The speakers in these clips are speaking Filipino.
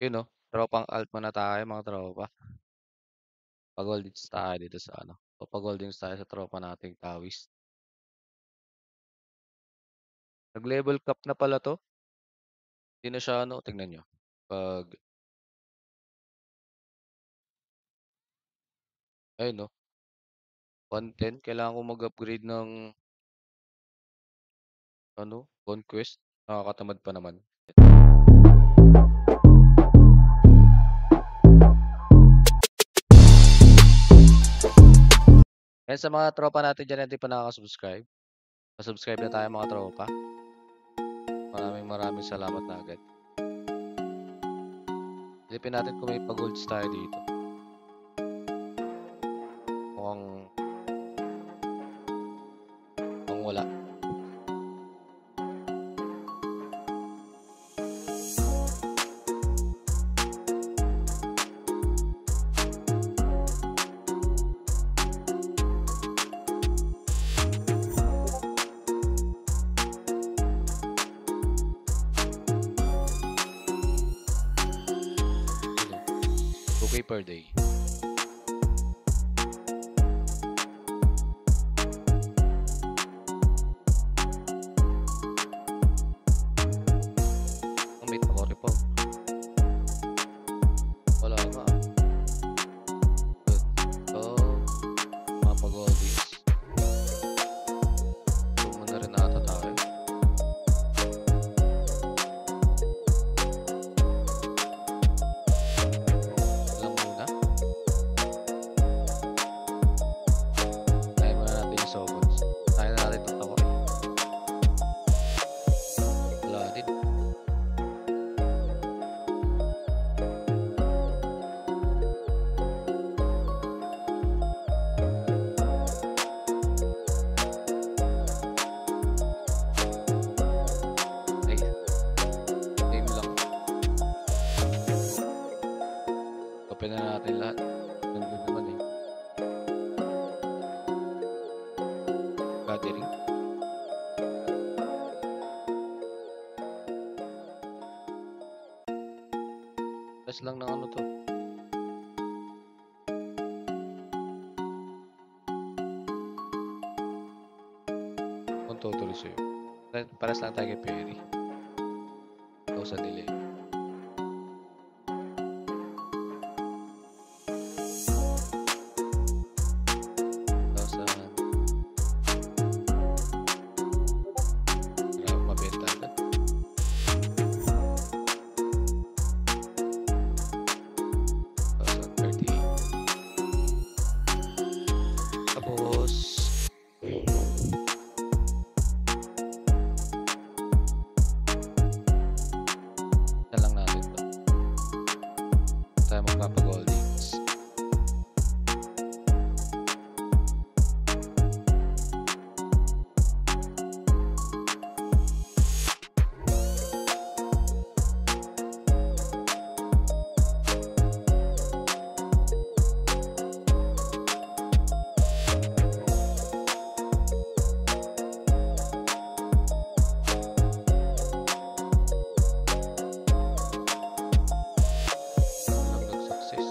Yun 'no, tropang alt muna tayo mga tropa. Pa-goldings tayo dito sa ano, papa-goldings tayo sa tropa nating Tawis. Nag-level cap na pala 'to, 'di na siya ano, tingnan niyo, 'pag ayun 'no, 110 kailangan ko mag-upgrade ng ano, conquest, nakakatamad pa naman. Kaya sa mga tropa natin diyan na hindi pa nakaka-subscribe, pa-subscribe na tayo mga tropa. Maraming salamat na agad. Silipin natin kung may pa-golds tayo dito. Mukhang wala. Sino? 2K per day. Ang may takore pa. Wala nga. Good. So, mga pa-goldings. Tumo na rin ata tayo. Alam muna. Kaya muna natin yung sobots. Kaya na natin itong takore. Wala din. Ay, game lang. Open na natin lahat. Ganda naman eh. Gathering. Press lang ng ano to. Kung totally sa'yo. Pares lang tayo kay Perry. 1,000 delay. Mabenta agad. Tapos na lang natin to. Tayo magpapa-goldings. Walang nag-success.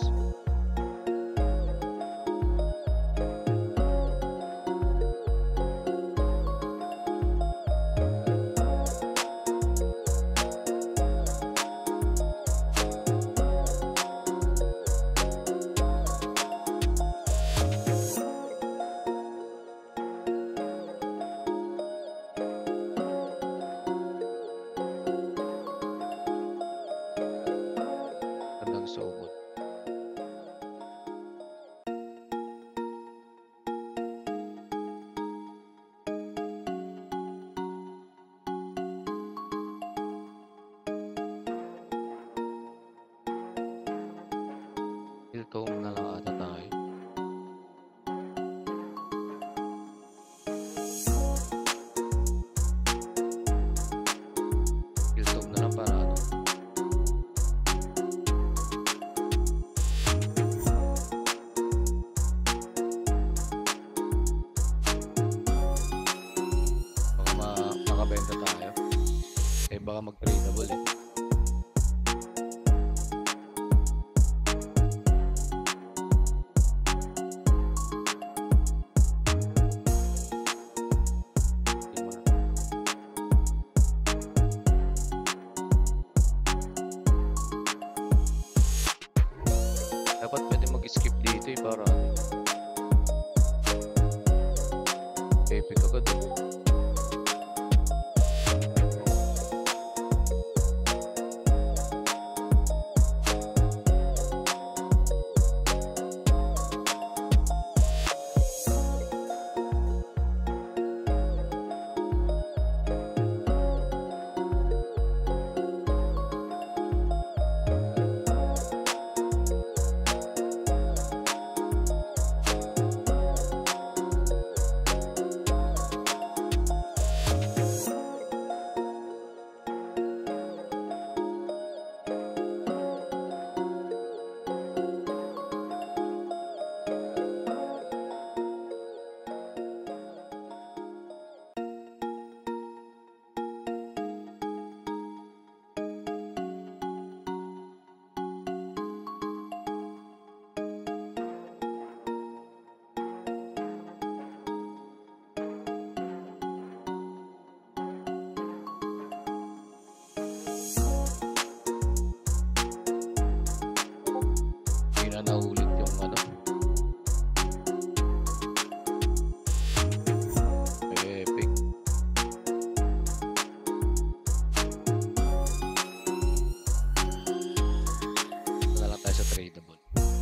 Gandang sobot. Hilltome na lang ata tayo. Hilltome na lang para ano. Baka makabenta tayo. Eh baka mag-tradable eh. na ulit yung ano. Epic. Wala lang tayo sa tradable.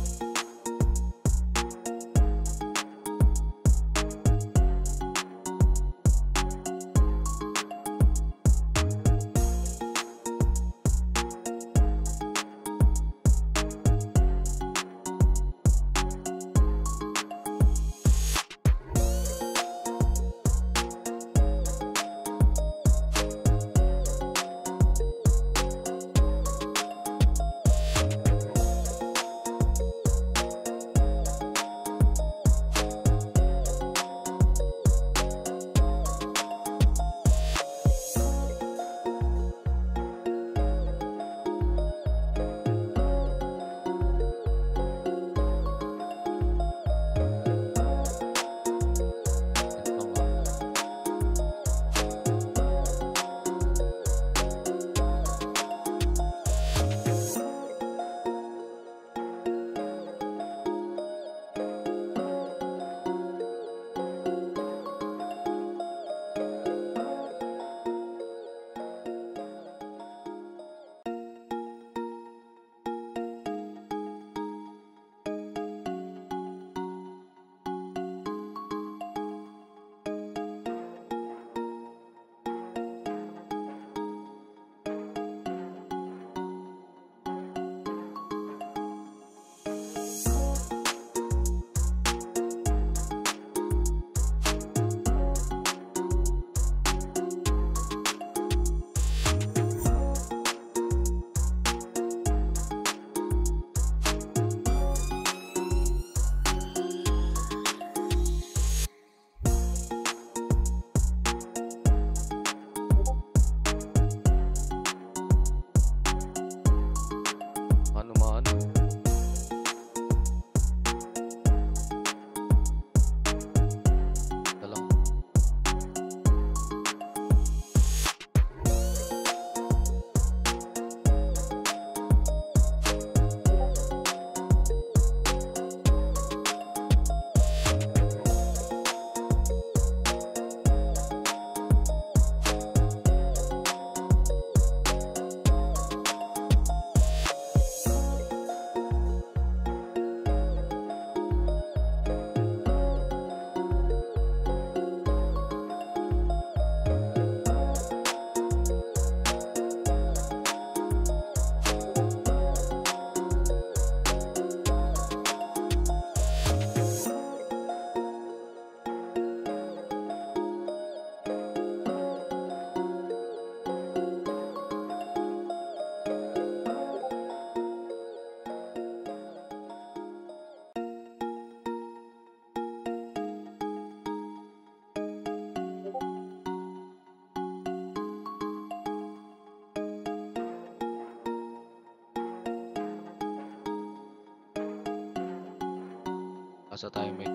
Asa tayo may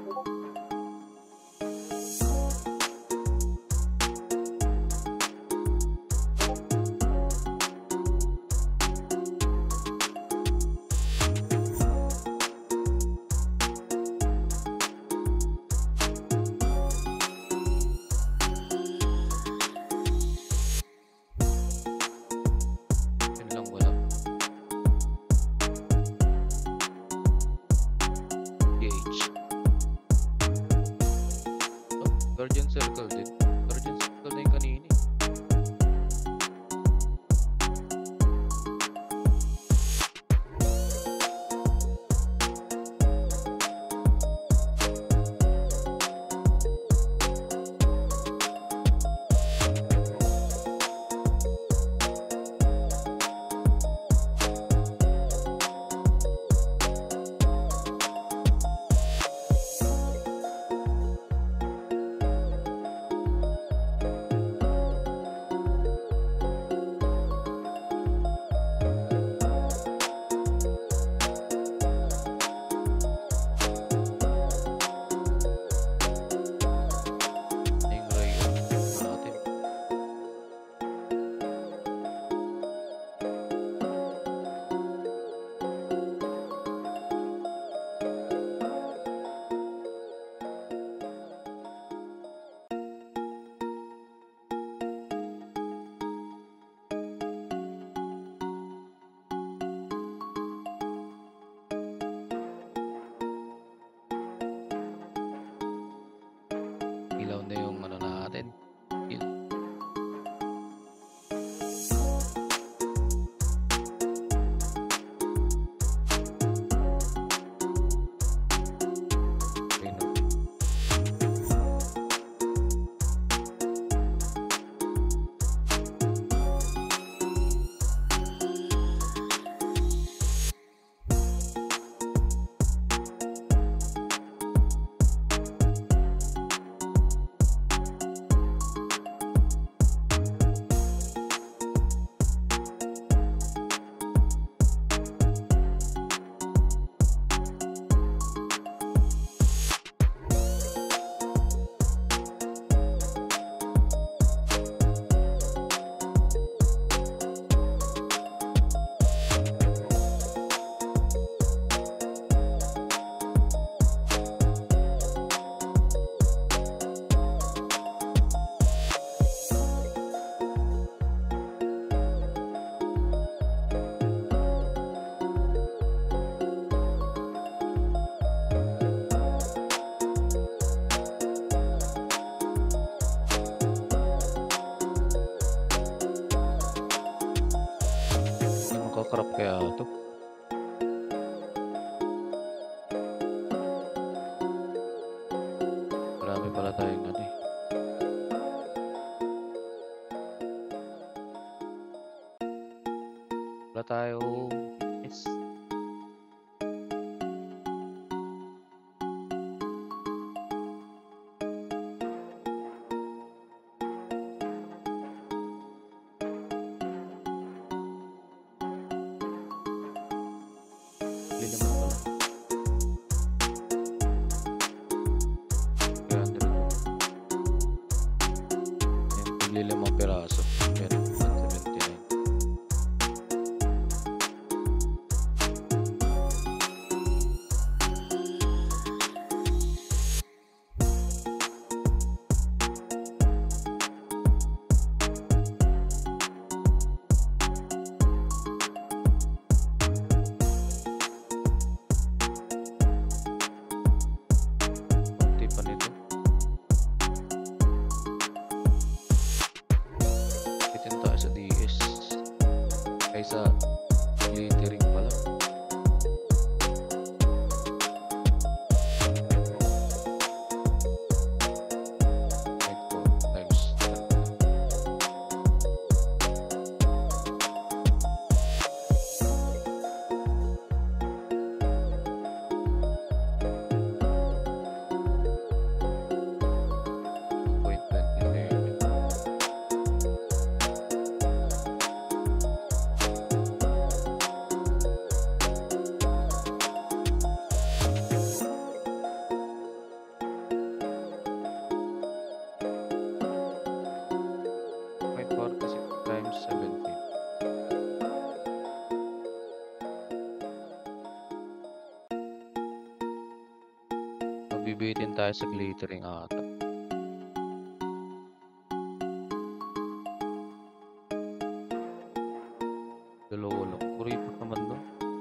yun lang wala. PH. Oh, Guardian Circle din. Guardian Circle na yung kanina. Naka-crop kaya 'to? Marami pala tayong ano, eh. Wala tayong yes. Bili naman pala. 300. Yan, bili 5 piraso. Meron 179. Konti pa nito. Bitin tayo sa DS. Kaysa glittering pala. Right, 4 times 2.29. Point 46 times 17. Magbibitin tayo sa glittering ata. Dalawa lang. Kuripot naman doon.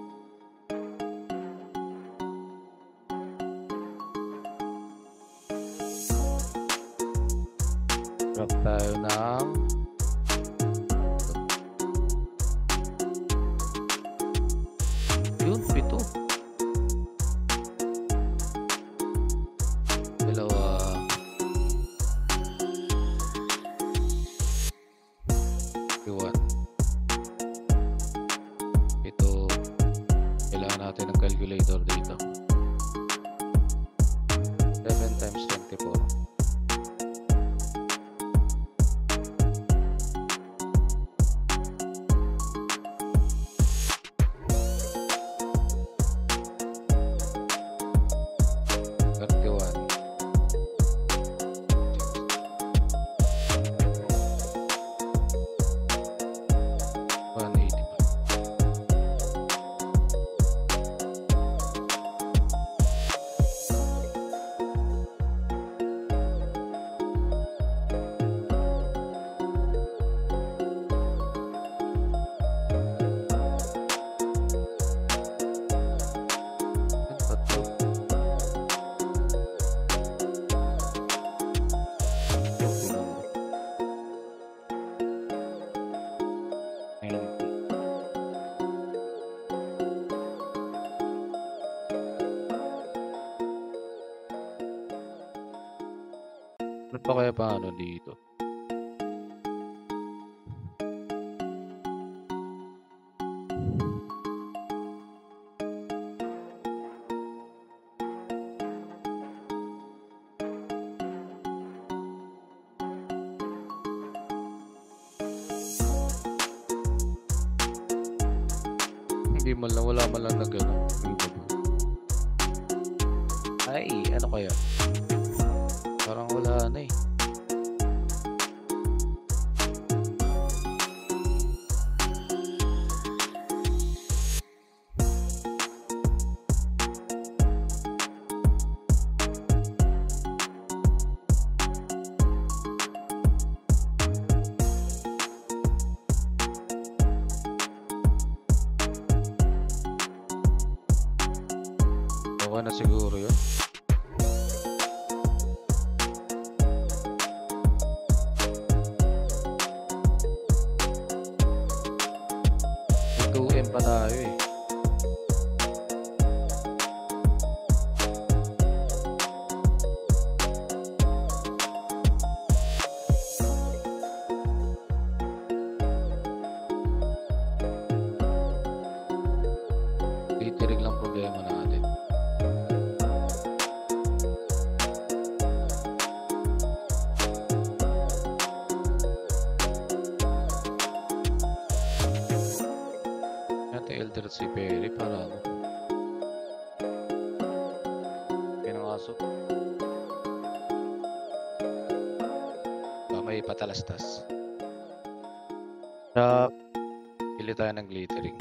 Drop tayo ng yun, 7. Dalawa. Iwan. Ito. Kailangan natin ng calculator dito. 7 times 24. Ano pa kaya paano dito? Hindi man lang, wala man lang na gano'n. Ay, ano kaya? Parang wala na eh. Okay na siguro yun. May 2M pa tayo eh. Titirig lang problema natin. Elder si Perry para ano? Pinangaso. May patalastas. Pili tayo ng glittering.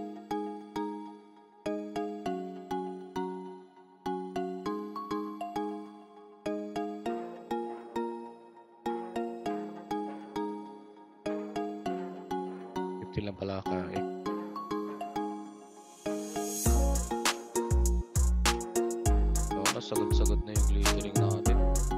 Lang pala kain. Sagad-sagad na yung glittering natin.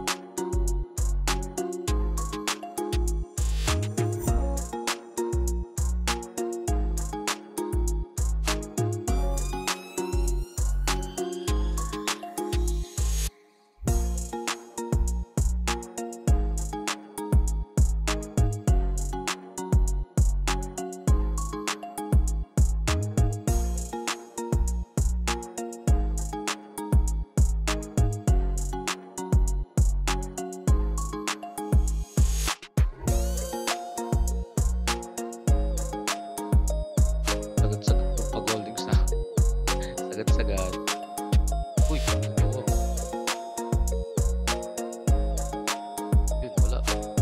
Sagad. Uy, oo. Yun, wala.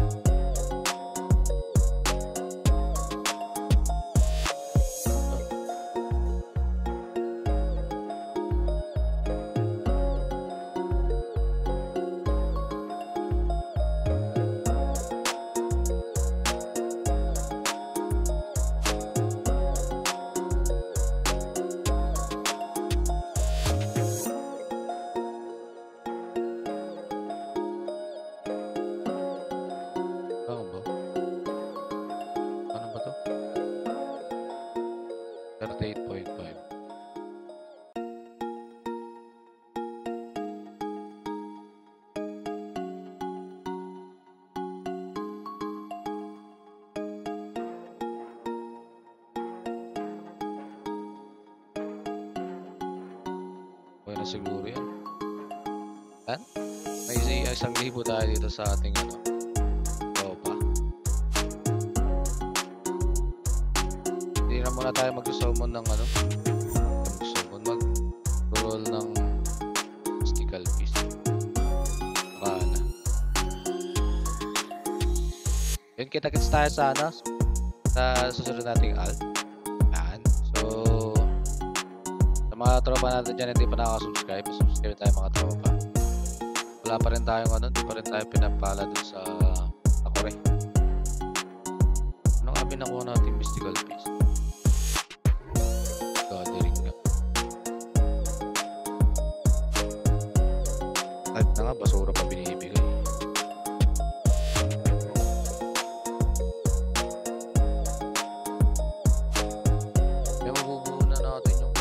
Ano ba to? 38.5. Okay na siguro yan. Yan? May isang libo tayo dito sa ating ano. Hindi na muna tayo mag-summon ng ano. Mag-roll ng mystical piece. Baka na. Yun, kita-kits tayo sa ano. Sa susunod nating alt. Yan. So, sa mga tropa natin dyan, hindi pa nakaka-subscribe. Subscribe tayo mga tropa. Wala pa rin tayong ano. Hindi pa rin tayo pinapala dun sa Akore. Ano nga pinakuha natin mystical piece? Gathering na. Kahit na nga, basura pa binibigay. Kaya mabubuo na natin yung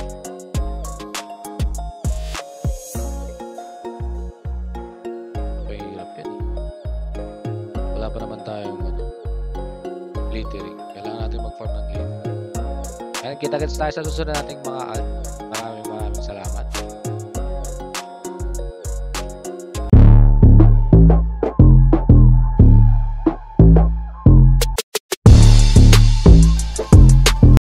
mahirap yan eh. Wala pa naman tayong ano, glittering. Kailangan natin mag-farm ng glittering. Kaya kita-kits tayo sa susunod nating mga alt. Maraming salamat.